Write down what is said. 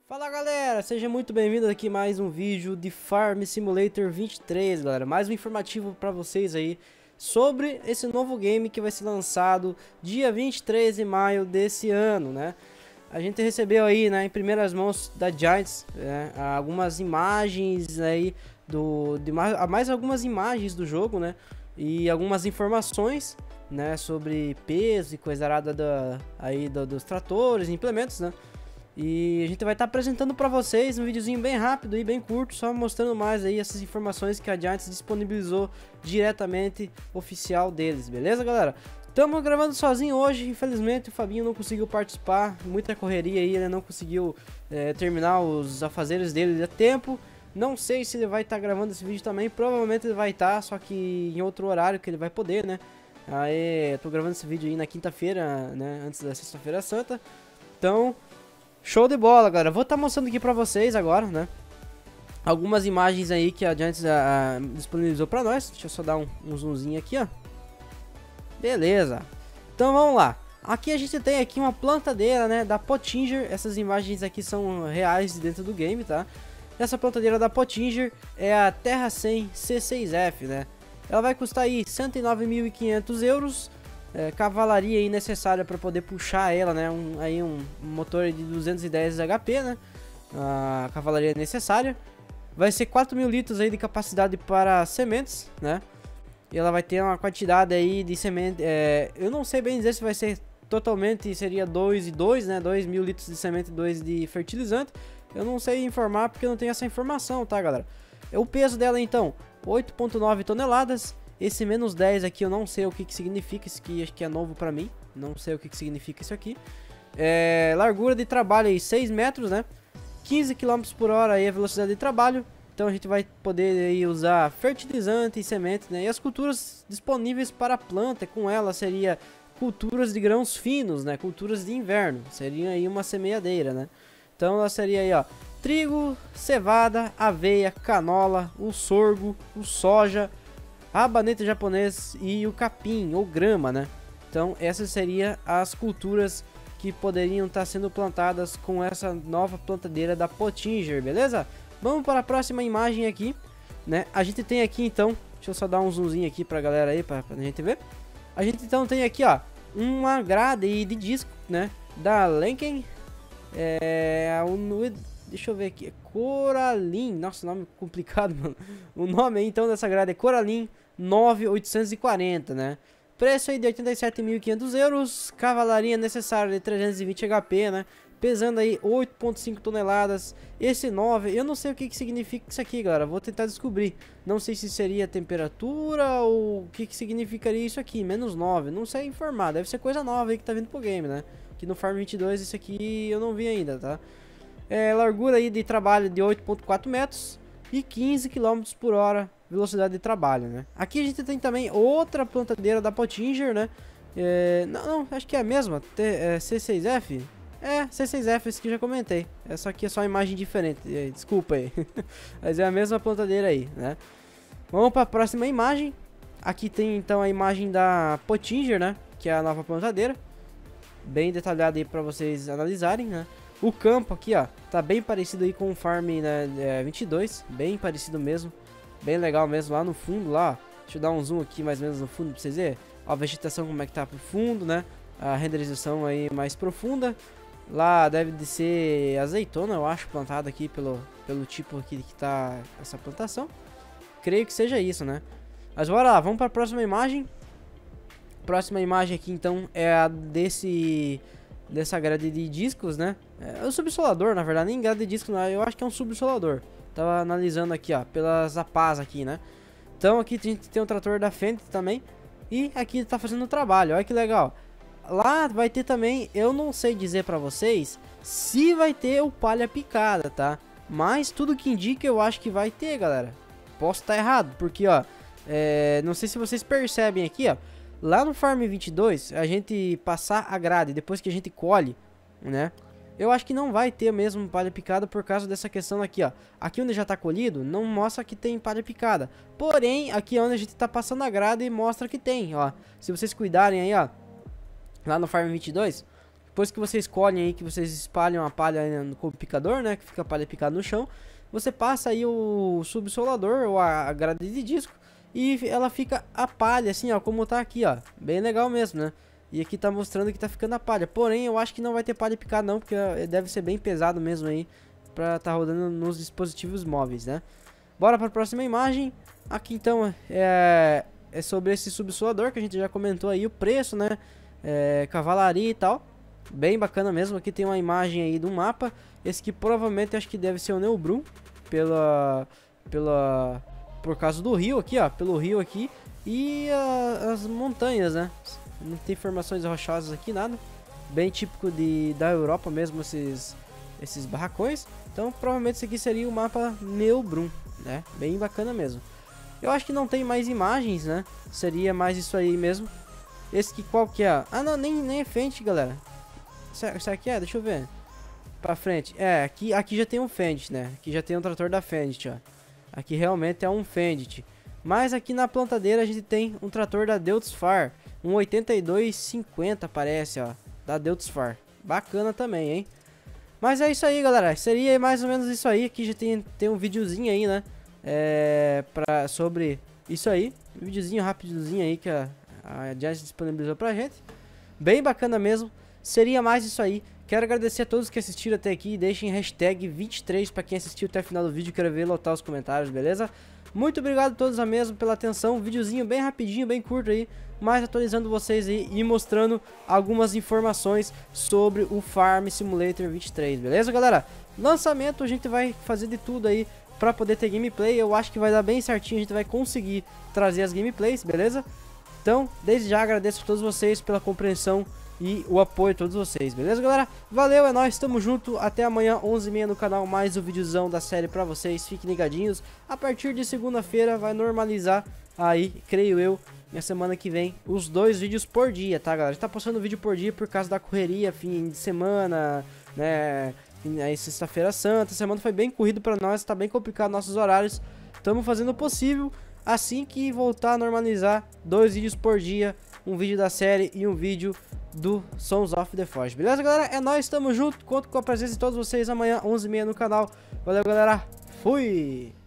Fala galera, seja muito bem-vindo aqui a mais um vídeo de Farm Simulator 23, galera. Mais um informativo para vocês aí sobre esse novo game que vai ser lançado dia 23 de maio desse ano, né? A gente recebeu aí, né, em primeiras mãos da Giants, né, algumas imagens aí mais algumas imagens do jogo, né? E algumas informações, né, sobre peso e coisa arada dos tratores, implementos, né? E a gente vai estar apresentando para vocês um videozinho bem rápido e bem curto, só mostrando mais aí essas informações que a Giants disponibilizou diretamente oficial deles, beleza, galera? Estamos gravando sozinho hoje, infelizmente o Fabinho não conseguiu participar, muita correria aí, ele não conseguiu terminar os afazeres dele a tempo. Não sei se ele vai estar gravando esse vídeo também, provavelmente ele vai estar, só que em outro horário que ele vai poder, né? Aí, eu tô gravando esse vídeo aí na quinta-feira, né, antes da sexta-feira santa, então... Show de bola, galera. Vou estar mostrando aqui pra vocês agora, né? Algumas imagens aí que a Giants disponibilizou pra nós. Deixa eu só dar um zoomzinho aqui, ó. Beleza. Então vamos lá. Aqui a gente tem aqui uma plantadeira, né, da Pottinger. Essas imagens aqui são reais dentro do game, tá? Essa plantadeira da Pottinger é a Terra 100 C6F, né? Ela vai custar aí 109.500 euros. Cavalaria aí necessária para poder puxar ela, né? Um motor de 210 HP, né? A cavalaria necessária. Vai ser 4.000 litros aí de capacidade para sementes, né? E ela vai ter uma quantidade aí de semente. Eu não sei bem dizer se vai ser totalmente, seria 2 e 2, né? 2.000 litros de semente e 2 de fertilizante. Eu não sei informar porque eu não tenho essa informação, tá, galera? O peso dela então, 8,9 toneladas. Esse menos 10 aqui eu não sei o que significa, isso aqui acho que é novo pra mim, não sei o que significa isso aqui. Largura de trabalho aí 6 metros, né? 15 km por hora aí a velocidade de trabalho. Então a gente vai poder aí usar fertilizante e semente, né? E as culturas disponíveis para a planta com ela seria culturas de grãos finos, né? Culturas de inverno, seria aí uma semeadeira, né? Então ela seria aí, ó, trigo, cevada, aveia, canola, o sorgo, o soja, rabanete japonês e o capim, ou grama, né? Então essas seriam as culturas que poderiam estar sendo plantadas com essa nova plantadeira da Pottinger, beleza? Vamos para a próxima imagem aqui, né? A gente tem aqui então, deixa eu só dar um zoomzinho aqui pra galera aí, pra gente ver. A gente então tem aqui, ó, uma grade de disco, né? Da Lincoln, deixa eu ver aqui, Coralin, nossa, nome complicado, mano. O nome aí então dessa grade é Coralin 9840, né? Preço aí de 87.500 euros. Cavalaria necessária de 320 HP, né? Pesando aí 8,5 toneladas. Esse 9, eu não sei o que significa isso aqui, galera. Vou tentar descobrir. Não sei se seria temperatura ou o que significaria isso aqui. Menos 9, não sei informar. Deve ser coisa nova aí que tá vindo pro game, né? Que no Farm 22 esse aqui eu não vi ainda, tá? Largura aí de trabalho de 8,4 metros e 15 km por hora velocidade de trabalho, né? Aqui a gente tem também outra plantadeira da Pottinger, né? Não, acho que é a mesma, C6F. C6F, esse que eu já comentei. Essa aqui é só uma imagem diferente, desculpa aí. Mas é a mesma plantadeira aí, né? Vamos para a próxima imagem. Aqui tem então a imagem da Pottinger, né? Que é a nova plantadeira. Bem detalhada aí para vocês analisarem, né? O campo aqui, ó, tá bem parecido aí com o Farm, né, 22, bem parecido mesmo. Bem legal mesmo, lá no fundo, lá, deixa eu dar um zoom aqui mais ou menos no fundo pra vocês verem. Ó, a vegetação como é que tá pro fundo, né? A renderização aí mais profunda. Lá deve de ser azeitona, eu acho, plantada aqui pelo tipo aqui que tá essa plantação. Creio que seja isso, né? Mas bora lá, vamos pra próxima imagem. Próxima imagem aqui, então, é a dessa grade de discos, né? É o subsolador, na verdade, nem grade de disco, não, eu acho que é um subsolador. Tava analisando aqui, ó, pelas APAs aqui, né? Então aqui a gente tem o trator da Fendt também. E aqui tá fazendo o trabalho, olha que legal. Lá vai ter também, eu não sei dizer pra vocês se vai ter o palha picada, tá? Mas tudo que indica eu acho que vai ter, galera. Posso estar errado, porque ó, não sei se vocês percebem aqui, ó. Lá no Farm 22, a gente passar a grade depois que a gente colhe, né? Eu acho que não vai ter mesmo palha picada por causa dessa questão aqui, ó. Aqui onde já tá colhido, não mostra que tem palha picada. Porém, aqui onde a gente tá passando a grade, mostra que tem, ó. Se vocês cuidarem aí, ó, lá no Farm 22, depois que vocês escolhem aí, que vocês espalham a palha com o picador, né, que fica a palha picada no chão, você passa aí o subsolador ou a grade de disco e ela fica a palha, assim, ó, como tá aqui, ó, bem legal mesmo, né. E aqui tá mostrando que tá ficando a palha, porém eu acho que não vai ter palha picada não, porque deve ser bem pesado mesmo aí, pra tá rodando nos dispositivos móveis, né. Bora pra próxima imagem. Aqui então é sobre esse subsolador que a gente já comentou aí, o preço, né, cavalaria e tal. Bem bacana mesmo. Aqui tem uma imagem aí do mapa. Esse que provavelmente acho que deve ser o Neubrum, por causa do rio aqui, ó, pelo rio aqui. E as montanhas, né, não tem formações rochosas aqui, nada. Bem típico da Europa mesmo, esses barracões. Então provavelmente esse aqui seria o mapa Neubrum, né, bem bacana mesmo. Eu acho que não tem mais imagens, né, seria mais isso aí mesmo. Esse que qual que é? Ah não, nem é frente, galera. Será que é? Deixa eu ver. Pra frente. Aqui já tem um Fendt, né? Aqui já tem um trator da Fendt, ó. Aqui realmente é um Fendt. Mas aqui na plantadeira a gente tem um trator da Deutz-Fahr. Um 8250 parece, ó. Da Deutz-Fahr. Bacana também, hein? Mas é isso aí, galera. Seria mais ou menos isso aí. Aqui já tem um videozinho aí, né? Sobre isso aí. Um videozinho rapidinho aí que a Giants disponibilizou pra gente. Bem bacana mesmo. Seria mais isso aí. Quero agradecer a todos que assistiram até aqui. Deixem hashtag 23 para quem assistiu até o final do vídeo. Quero ver lotar os comentários, beleza? Muito obrigado a todos mesmo pela atenção. Videozinho bem rapidinho, bem curto aí. Mas atualizando vocês aí e mostrando algumas informações sobre o Farm Simulator 23, beleza, galera? Lançamento a gente vai fazer de tudo aí para poder ter gameplay. Eu acho que vai dar bem certinho. A gente vai conseguir trazer as gameplays, beleza? Então, desde já agradeço a todos vocês pela compreensão e o apoio de todos vocês, beleza, galera? Valeu, é nóis, tamo junto, até amanhã, 11h30 no canal, mais um videozão da série pra vocês, fiquem ligadinhos. A partir de segunda-feira vai normalizar aí, creio eu, na semana que vem, os 2 vídeos por dia, tá, galera? A gente tá postando vídeo por dia por causa da correria, fim de semana, né, aí sexta-feira santa, a semana foi bem corrido pra nós, tá bem complicado nossos horários, tamo fazendo o possível. Assim que voltar a normalizar, 2 vídeos por dia, um vídeo da série e um vídeo do Sons of the Forge. Beleza, galera? É nóis, tamo junto. Conto com a presença de todos vocês amanhã, 11h30 no canal. Valeu, galera. Fui!